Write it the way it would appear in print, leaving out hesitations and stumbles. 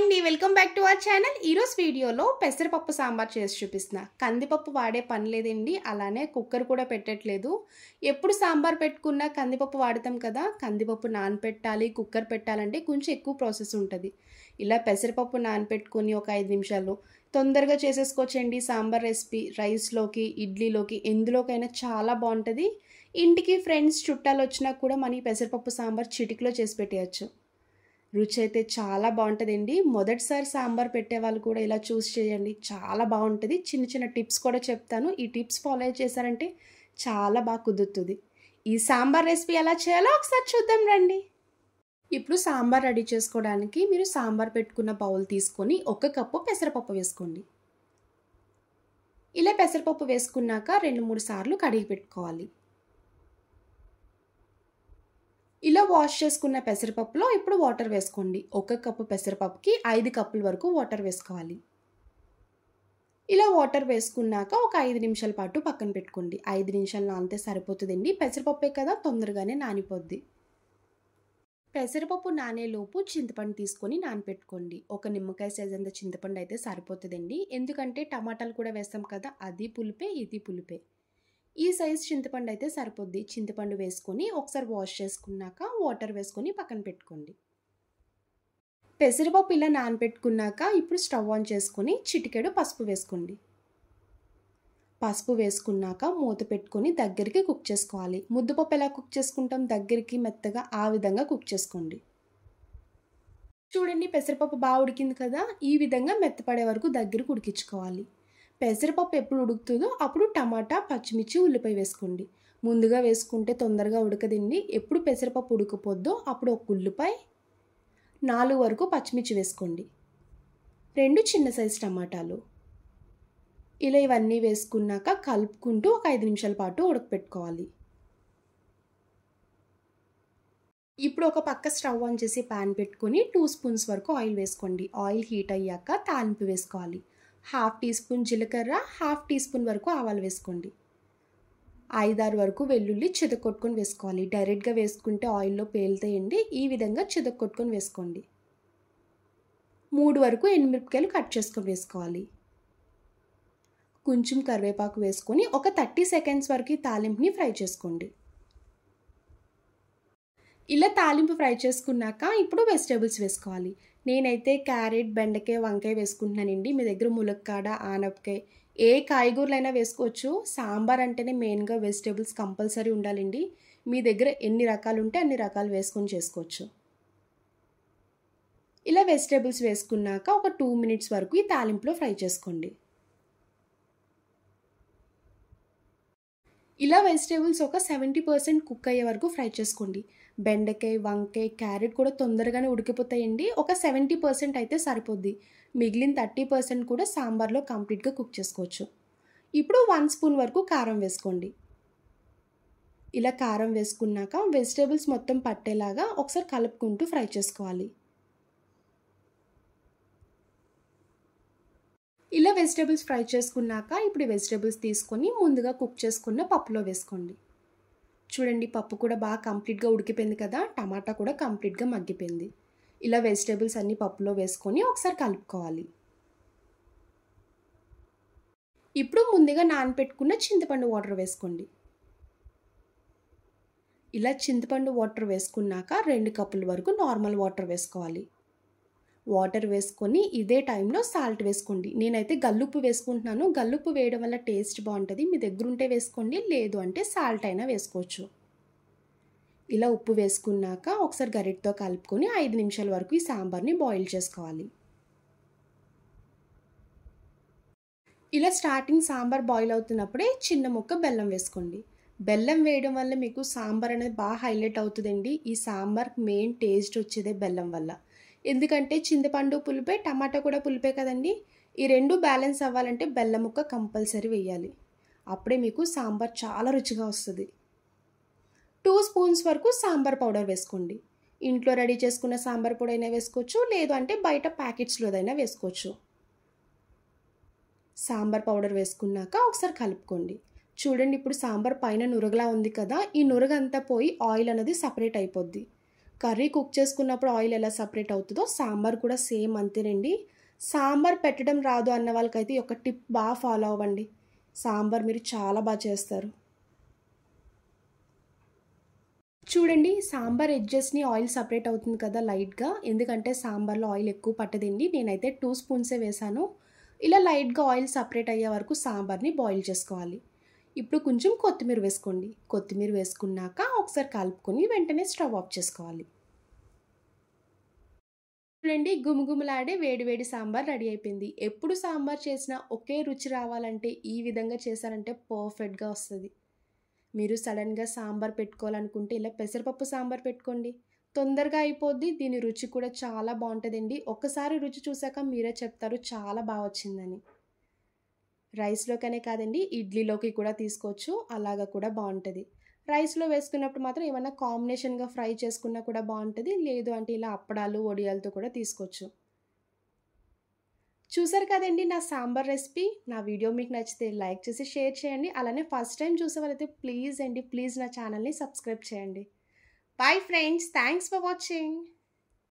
అండి welcome back to our channel. ఈరోజు వీడియోలో పెసరపప్పు సాంబార్ చేసి చూపిస్తున్నా. కందిపప్పు వాడే పని లేదండి, అలానే కుక్కర్ కూడా పెట్టట్లేదు. ఎప్పుడు సాంబార్ పెట్టుకున్నా కందిపప్పు వాడతాం కదా, కందిపప్పు నానపెట్టాలి, కుక్కర్ పెట్టాలంటే కొంచెం ఎక్కువ ప్రాసెస్ ఉంటుంది. ఇలా పెసరపప్పు నానపెట్టుకొని ఒక 5 నిమిషాల్లో తొందరగా చేసేసుకోవచ్చండి. సాంబార్ రెసిపీ రైస్లోకి, ఇడ్లీలోకి, ఎందులోకైనా చాలా బాగుంటుంది. ఇంటికి ఫ్రెండ్స్ చుట్టాలు వచ్చినా కూడా మన ఈ పెసరపప్పు సాంబార్ చిటికలో చేసి పెట్టేయచ్చు. రుచి అయితే చాలా బాగుంటుందండి. మొదటిసారి సాంబార్ పెట్టే వాళ్ళు కూడా ఇలా చూస్ చేయండి, చాలా బాగుంటుంది. చిన్న చిన్న టిప్స్ కూడా చెప్తాను, ఈ టిప్స్ ఫాలో చేశారంటే చాలా బాగా కుదురుతుంది. ఈ సాంబార్ రెసిపీ ఎలా చేయాలో ఒకసారి చూద్దాం రండి. ఇప్పుడు సాంబార్ రెడీ చేసుకోవడానికి మీరు సాంబార్ పెట్టుకున్న బౌల్ తీసుకొని 1 కప్పు పెసరపప్పు వేసుకోండి. ఇలా పెసరపప్పు వేసుకున్నాక 2-3 సార్లు కడిగి పెట్టుకోవాలి. ఇలా వాష్ చేసుకున్న పెసరపప్పులో ఇప్పుడు వాటర్ వేసుకోండి. 1 కప్పు పెసరపప్పుకి 5 కప్పుల వరకు వాటర్ వేసుకోవాలి. ఇలా వాటర్ వేసుకున్నాక ఒక 5 నిమిషాల పాటు పక్కన పెట్టుకోండి. 5 నిమిషాలు నానితే సరిపోతుందండి. పెసరపప్పే కదా, తొందరగానే నానిపోద్ది. పెసరపప్పు నానేలోపు చింతపండు తీసుకొని నానపెట్టుకోండి. ఒక నిమ్మకాయ సైజ్ అంత చింతపండు అయితే సరిపోతుందండి. ఎందుకంటే టమాటాలు కూడా వేస్తాం కదా, అది పులిపే ఇది పులిపే. ఈ సైజ్ చింతపండు అయితే సరిపోద్ది. చింతపండు వేసుకొని ఒకసారి వాష్ చేసుకున్నాక వాటర్ వేసుకొని పక్కన పెట్టుకోండి. పెసరపప్పు ఇలా నానపెట్టుకున్నాక ఇప్పుడు స్టవ్ ఆన్ చేసుకొని చిటికెడు పసుపు వేసుకోండి. పసుపు వేసుకున్నాక మూత పెట్టుకొని దగ్గరికి కుక్ చేసుకోవాలి. ముద్దపప్పు ఎలా కుక్ చేసుకుంటాం, దగ్గరికి మెత్తగా, ఆ విధంగా కుక్ చేసుకోండి. చూడండి, పెసరపప్పు బాగా ఉడికింది కదా, ఈ విధంగా మెత్తపడే వరకు దగ్గరకు ఉడికించుకోవాలి. పెసరపప్పు ఎప్పుడు ఉడుకుతుందో అప్పుడు టమాటా, పచ్చిమిర్చి, ఉల్లిపాయ వేసుకోండి. ముందుగా వేసుకుంటే తొందరగా ఉడకదండి. ఎప్పుడు పెసరపప్పు ఉడికిపోద్దో అప్పుడు 1 ఉల్లిపాయ, 4 వరకు పచ్చిమిర్చి వేసుకోండి. 2 చిన్న సైజు టమాటాలు. ఇలా ఇవన్నీ వేసుకున్నాక కలుపుకుంటూ ఒక 5 నిమిషాల పాటు ఉడకపెట్టుకోవాలి. ఇప్పుడు ఒక పక్క స్టవ్ ఆన్ చేసి ప్యాన్ పెట్టుకొని 2 స్పూన్స్ వరకు ఆయిల్ వేసుకోండి. ఆయిల్ హీట్ అయ్యాక తాలింపు వేసుకోవాలి. 1/2 టీ స్పూన్ జీలకర్ర, 1/2 టీ స్పూన్ వరకు ఆవాలు వేసుకోండి. 5-6 వరకు వెల్లుల్లి చితకొట్టుకొని వేసుకోవాలి. డైరెక్ట్గా వేసుకుంటే ఆయిల్లో పేలుతాయండి, ఈ విధంగా చితకొట్టుకొని వేసుకోండి. 3 వరకు ఎండుమిరపకాయలు కట్ చేసుకొని వేసుకోవాలి. కొంచెం కరివేపాకు వేసుకొని ఒక 30 సెకండ్స్ వరకు తాలింపుని ఫ్రై చేసుకోండి. ఇలా తాలింపు ఫ్రై చేసుకున్నాక ఇప్పుడు వెజిటేబుల్స్ వేసుకోవాలి. నేనైతే క్యారెట్, బెండకాయ, వంకాయ వేసుకుంటున్నానండి. మీ దగ్గర ములక్కాడ, ఆనపకాయ, ఏ కాయగూరలైనా వేసుకోవచ్చు. సాంబార్ అంటేనే మెయిన్గా వెజిటేబుల్స్ కంపల్సరీ ఉండాలండి. మీ దగ్గర ఎన్ని రకాలు ఉంటే అన్ని రకాలు వేసుకొని చేసుకోవచ్చు. ఇలా వెజిటేబుల్స్ వేసుకున్నాక ఒక 2 మినిట్స్ వరకు ఈ తాలింపులో ఫ్రై చేసుకోండి. ఇలా వెజిటేబుల్స్ ఒక 70% కుక్ అయ్యే వరకు ఫ్రై చేసుకోండి. బెండకాయ, వంకాయ, క్యారెట్ కూడా తొందరగానే ఉడికిపోతాయండి. ఒక 70% అయితే సరిపోద్ది. మిగిలిన 30% కూడా సాంబార్లో కంప్లీట్గా కుక్ చేసుకోవచ్చు. ఇప్పుడు 1 స్పూన్ వరకు కారం వేసుకోండి. ఇలా కారం వేసుకున్నాక వెజిటేబుల్స్ మొత్తం పట్టేలాగా ఒకసారి కలుపుకుంటూ ఫ్రై చేసుకోవాలి. ఇలా వెజిటేబుల్స్ ఫ్రై చేసుకున్నాక ఇప్పుడు వెజిటేబుల్స్ తీసుకొని ముందుగా కుక్ చేసుకున్న పప్పులో వేసుకోండి. చూడండి, పప్పు కూడా బాగా కంప్లీట్గా ఉడికిపోయింది కదా, టమాటా కూడా కంప్లీట్గా మగ్గిపోయింది. ఇలా వెజిటేబుల్స్ అన్నీ పప్పులో వేసుకొని ఒకసారి కలుపుకోవాలి. ఇప్పుడు ముందుగా నానపెట్టుకున్న చింతపండు వాటర్ వేసుకోండి. ఇలా చింతపండు వాటర్ వేసుకున్నాక 2 కప్పుల వరకు నార్మల్ వాటర్ వేసుకోవాలి. వాటర్ వేసుకొని ఇదే టైంలో సాల్ట్ వేసుకోండి. నేనైతే గల్లుప్పు వేసుకుంటున్నాను. గల్లుప్పు వేయడం వల్ల టేస్ట్ బాగుంటుంది. మీ దగ్గర ఉంటే వేసుకోండి, లేదు అంటే సాల్ట్ అయినా వేసుకోవచ్చు. ఇలా ఉప్పు వేసుకున్నాక ఒకసారి గరిటతో కలుపుకొని 5 నిమిషాల వరకు ఈ సాంబార్ని బాయిల్ చేసుకోవాలి. ఇలా స్టార్టింగ్ సాంబార్ బాయిల్ అవుతున్నప్పుడే చిన్న ముక్క బెల్లం వేసుకోండి. బెల్లం వేయడం వల్ల మీకు సాంబార్ అనేది బాగా హైలైట్ అవుతుందండి. ఈ సాంబార్కి మెయిన్ టేస్ట్ వచ్చేదే బెల్లం వల్ల. ఎందుకంటే చింతపండు పులిపే, టమాటా కూడా పులిపే కదండి. ఈ 2 బ్యాలెన్స్ అవ్వాలంటే బెల్లం ముక్క కంపల్సరీ వేయాలి. అప్పుడే మీకు సాంబార్ చాలా రుచిగా వస్తుంది. 2 స్పూన్స్ వరకు సాంబార్ పౌడర్ వేసుకోండి. ఇంట్లో రెడీ చేసుకున్న సాంబార్ పొడి అయినా వేసుకోవచ్చు, లేదు అంటే బయట ప్యాకెట్స్లోదైనా వేసుకోవచ్చు. సాంబార్ పౌడర్ వేసుకున్నాక ఒకసారి కలుపుకోండి. చూడండి, ఇప్పుడు సాంబార్ పైన నురగలా ఉంది కదా, ఈ నురగంతా పోయి ఆయిల్ అనేది సపరేట్ అయిపోద్ది. కర్రీ కుక్ చేసుకున్నప్పుడు ఆయిల్ ఎలా సపరేట్ అవుతుందో సాంబార్ కూడా సేమ్ అంతేనండి. సాంబార్ పెట్టడం రాదు అన్న వాళ్ళకైతే ఒక టిప్ బాగా ఫాలో అవ్వండి. సాంబార్ మీరు చాలా బాగా చేస్తారు. చూడండి సాంబార్ ఎడ్జెస్ని ఆయిల్ సపరేట్ అవుతుంది కదా లైట్గా, ఎందుకంటే సాంబార్లో ఆయిల్ ఎక్కువ పట్టదండి. నేనైతే 2 స్పూన్సే వేసాను. ఇలా లైట్గా ఆయిల్ సపరేట్ అయ్యే వరకు సాంబార్ని బాయిల్ చేసుకోవాలి. ఇప్పుడు కొంచెం కొత్తిమీర వేసుకోండి. కొత్తిమీర వేసుకున్నాక ఒకసారి కలుపుకొని వెంటనే స్టవ్ ఆఫ్ చేసుకోవాలి. చూడండి గుమగుమలాడే వేడివేడి సాంబార్ రెడీ అయిపోయింది. ఎప్పుడు సాంబార్ చేసినా ఒకే రుచి రావాలంటే ఈ విధంగా చేశారంటే పర్ఫెక్ట్గా వస్తుంది. మీరు సడన్గా సాంబార్ పెట్టుకోవాలనుకుంటే ఇలా పెసరపప్పు సాంబార్ పెట్టుకోండి. తొందరగా అయిపోద్ది. దీని రుచి కూడా చాలా బాగుంటుందండి. ఒక్కసారి రుచి చూసాక మీరే చెప్తారు చాలా బాగా వచ్చిందని. రైస్లోకనే కాదండి, ఇడ్లీలోకి కూడా తీసుకోవచ్చు. అలాగా కూడా బాగుంటుంది. రైస్లో వేసుకున్నప్పుడు మాత్రం ఏమన్నా కాంబినేషన్గా ఫ్రై చేసుకున్నా కూడా బాగుంటుంది. లేదు అంటే ఇలా అప్పడాలు వడియాలతో కూడా తీసుకోవచ్చు. చూసారు కదండి నా సాంబార్ రెసిపీ. నా వీడియో మీకు నచ్చితే లైక్ చేసి షేర్ చేయండి. అలానే ఫస్ట్ టైం చూసేవారైతే ప్లీజ్ నా ఛానల్ని సబ్స్క్రైబ్ చేయండి. Bye friends, thanks for watching.